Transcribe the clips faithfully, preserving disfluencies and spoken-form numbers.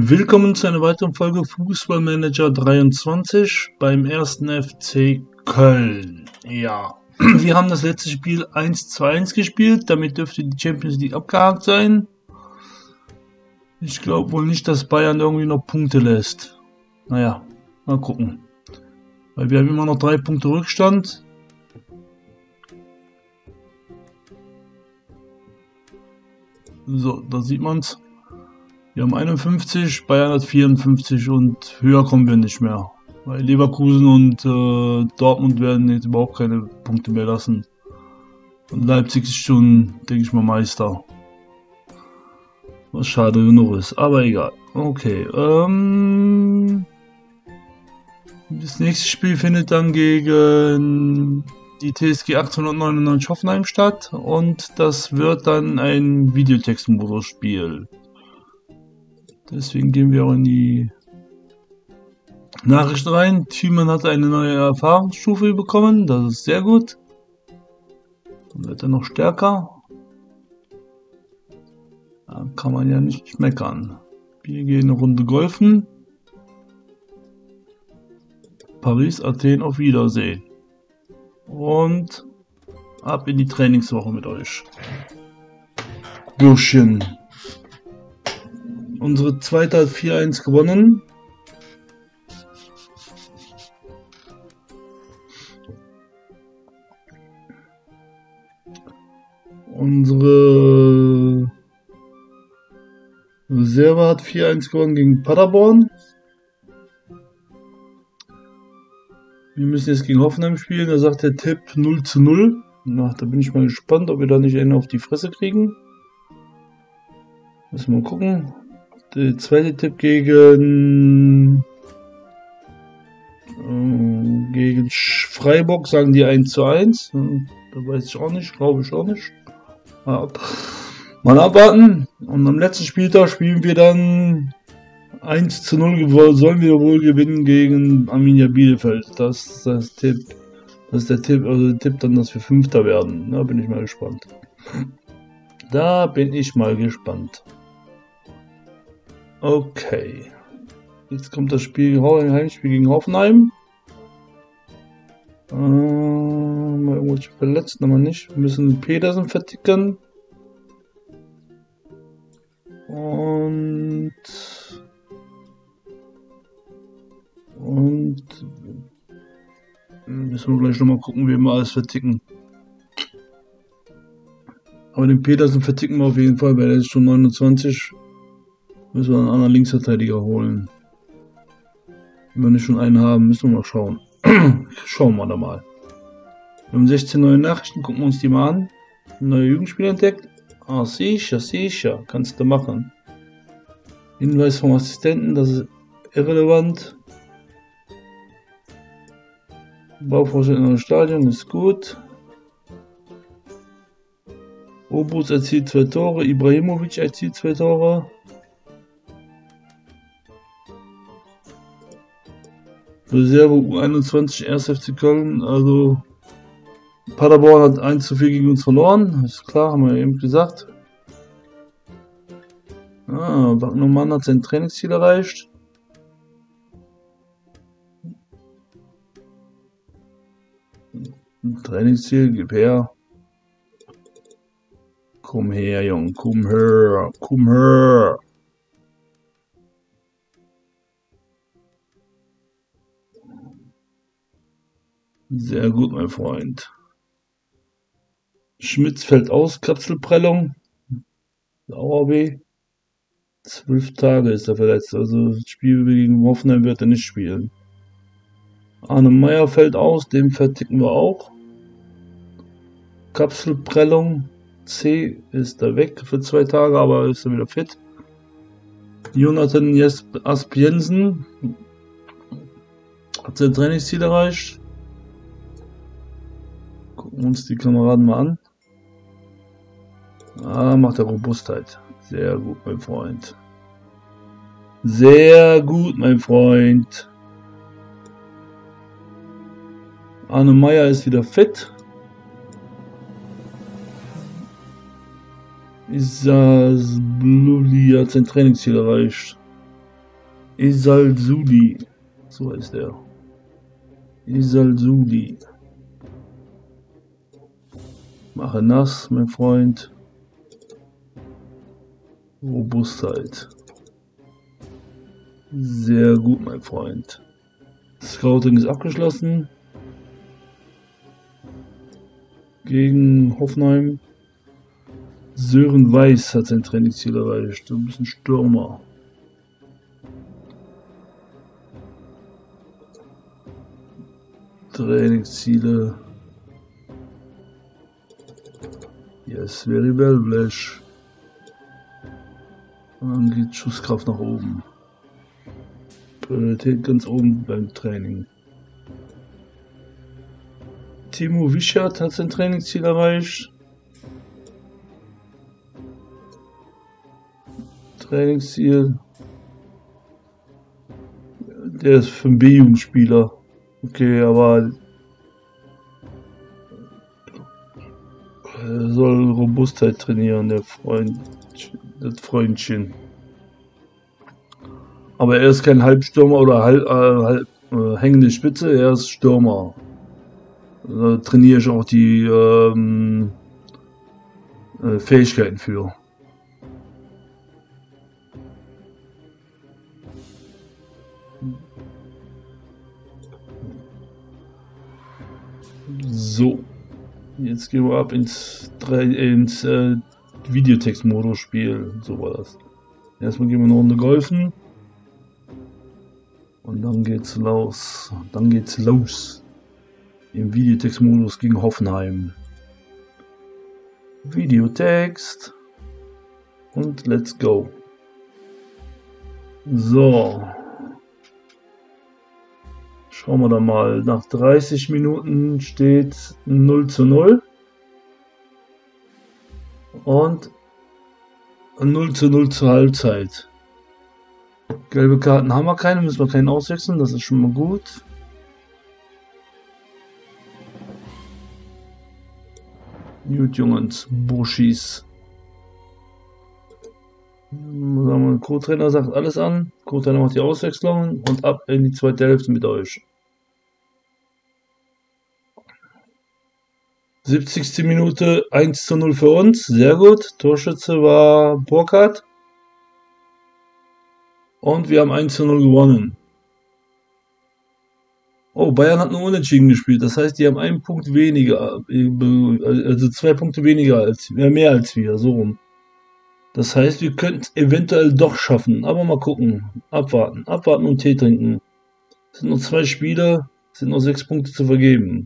Willkommen zu einer weiteren Folge Fußballmanager dreiundzwanzig beim ersten F C Köln. Ja, wir haben das letzte Spiel eins zu eins gespielt, damit dürfte die Champions League abgehakt sein. Ich glaube wohl nicht, dass Bayern irgendwie noch Punkte lässt. Naja, mal gucken. Weil wir haben immer noch drei Punkte Rückstand. So, da sieht man's. Wir haben einundfünfzig, Bayern hat vierundfünfzig und höher kommen wir nicht mehr. Weil Leverkusen und äh, Dortmund werden jetzt überhaupt keine Punkte mehr lassen. Und Leipzig ist schon, denke ich mal, Meister. Was schade genug ist, aber egal. Okay, ähm... das nächste Spiel findet dann gegen die T S G achtzehnhundertneunundneunzig Hoffenheim statt. Und das wird dann ein Videotextmodus-Spiel. Deswegen gehen wir auch in die Nachrichten rein. Thiemann hat eine neue Erfahrungsstufe bekommen. Das ist sehr gut. Dann wird er noch stärker. Da kann man ja nicht meckern. Wir gehen eine Runde golfen. Paris, Athen, auf Wiedersehen. Und ab in die Trainingswoche mit euch. Burschen. Unsere zweite hat vier eins gewonnen. Unsere Reserve hat vier eins gewonnen gegen Paderborn. Wir müssen jetzt gegen Hoffenheim spielen. Da sagt der Tipp null zu null. Na, da bin ich mal gespannt, ob wir da nicht einen auf die Fresse kriegen. Müssen wir mal gucken. Der zweite Tipp gegen äh, gegen Freiburg sagen die eins zu eins. Da weiß ich auch nicht, glaube ich auch nicht. Mal, ab. Mal abwarten. Und am letzten Spieltag spielen wir dann eins zu null. Sollen wir wohl gewinnen gegen Arminia Bielefeld. Das ist das Tipp. Das ist der Tipp, also der Tipp dann, dass wir Fünfter werden. Da bin ich mal gespannt. Da bin ich mal gespannt. Okay, jetzt kommt das Spiel, Heimspiel gegen Hoffenheim. Äh, mal irgendwelche Verletzten, aber nicht. Wir müssen Petersen verticken. Und und müssen wir gleich nochmal gucken, wie wir alles verticken. Aber den Petersen verticken wir auf jeden Fall, weil er ist schon neunundzwanzig. Müssen wir einen anderen Linksverteidiger holen. Wenn wir nicht schon einen haben, müssen wir mal schauen. Schauen wir da mal. Wir haben sechzehn neue Nachrichten, gucken wir uns die mal an. Ein neuer Jugendspieler entdeckt. Ah, sicher, sicher. Kannst du machen. Hinweis vom Assistenten, das ist irrelevant. Bauvorschritt in einem Stadion ist gut. Obus erzielt zwei Tore. Ibrahimovic erzielt zwei Tore. Reserve U einundzwanzig erster F C Köln, also Paderborn hat eins zu vier gegen uns verloren, ist klar, haben wir eben gesagt. Ah, Wagnermann hat sein Trainingsziel erreicht. Trainingsziel, gib her. Komm her, Junge, komm her, komm her. Sehr gut, mein Freund. Schmitz fällt aus, Kapselprellung. Sauer weh. Zwölf Tage ist er verletzt, also das Spiel gegen Hoffenheim wird er nicht spielen. Arne Meyer fällt aus, den verticken wir auch. Kapselprellung. C ist da weg für zwei Tage, aber ist er wieder fit. Jonathan Aspiensen hat sein Trainingsziel erreicht. Gucken wir uns die Kameraden mal an. Ah, macht er Robustheit. Sehr gut, mein Freund. Sehr gut, mein Freund. Arne Meyer ist wieder fit. Isas Bluli hat sein Trainingsziel erreicht. Esalzuli. So heißt er. Esalzuli. Mache nass, mein Freund. Robustheit. Sehr gut, mein Freund. Scouting ist abgeschlossen. Gegen Hoffenheim. Sören Weiß hat sein Trainingsziel erreicht. Du bist ein Stürmer. Trainingsziele. Yes, very well, Flash. Und dann geht Schusskraft nach oben. Priorität ganz oben beim Training. Timo Wischert hat sein Trainingsziel erreicht. Trainingsziel. Der ist für einen B-Jugendspieler. Okay, aber er soll Robustheit trainieren, der Freund, das Freundchen. Aber er ist kein Halbstürmer oder halb, äh, halb äh, hängende Spitze, er ist Stürmer. Da trainiere ich auch die ähm, äh, Fähigkeiten für. So, jetzt gehen wir ab ins, ins äh, Videotext-Modus-Spiel. So war das. Erstmal gehen wir eine Runde golfen. Und dann geht's los. Dann geht's los. Im Videotext-Modus gegen Hoffenheim. Videotext. Und let's go. So. Schauen wir da mal. Nach dreißig Minuten steht null zu null. Und null zu null zur Halbzeit. Gelbe Karten haben wir keine, müssen wir keinen auswechseln, das ist schon mal gut. Gut, Jungs, Burschis. Der Co-Trainer sagt alles an, Co-Trainer macht die Auswechslung und ab in die zweite Hälfte mit euch. siebzigste Minute, eins zu null für uns, sehr gut. Torschütze war Burkhardt. Und wir haben eins zu null gewonnen. Oh, Bayern hat nur unentschieden gespielt. Das heißt, die haben einen Punkt weniger. Also zwei Punkte weniger als äh, mehr als wir. So rum. Das heißt, wir könnten es eventuell doch schaffen. Aber mal gucken. Abwarten. Abwarten und Tee trinken. Es sind nur zwei Spiele. Es sind nur sechs Punkte zu vergeben.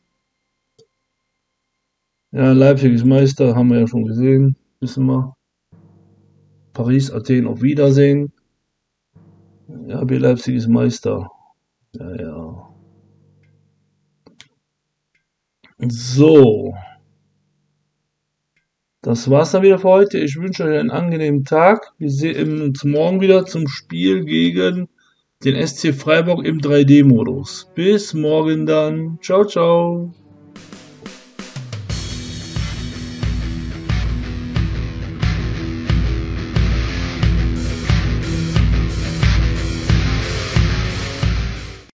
Ja, Leipzig ist Meister. Haben wir ja schon gesehen. Wissen wir. Paris, Athen, auf Wiedersehen. Ja, B Leipzig ist Meister. Ja, ja. So. Das war's dann wieder für heute. Ich wünsche euch einen angenehmen Tag. Wir sehen uns morgen wieder zum Spiel gegen den S C Freiburg im drei D Modus. Bis morgen dann. Ciao, ciao.